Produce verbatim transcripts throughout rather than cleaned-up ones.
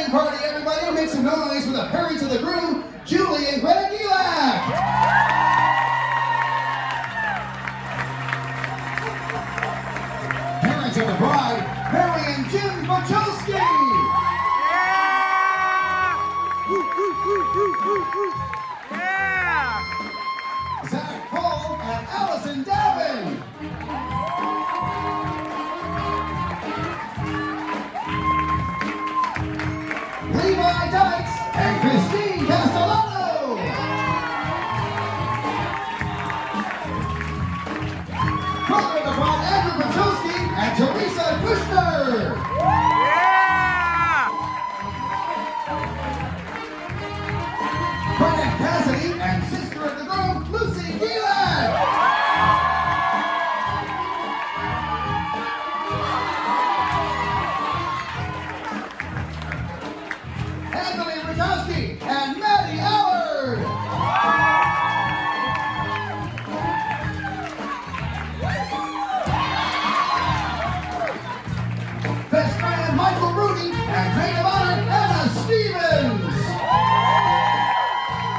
wedding party, everybody. Make some noise for the parents of the groom, Julie and Greg Elak. Parents of the bride, Mary and Jim Bochowski. Yeah! Yeah! Zach Paul and Allison Davin. Levi Dykes and Christine Castellano. Brother of the bride, Andrew Bochowski and Teresa Kushner. Yeah! Bernadette Cassidy and sister of the groom, Lucy Gielan. Anthony Rakowski and Maddie Allard. Best man Michael Rooney and maid of honor Anna Stevens.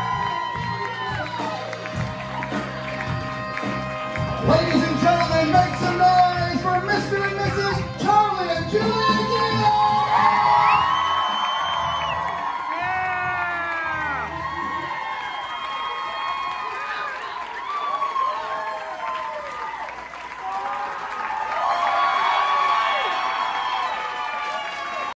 Ladies and gentlemen, make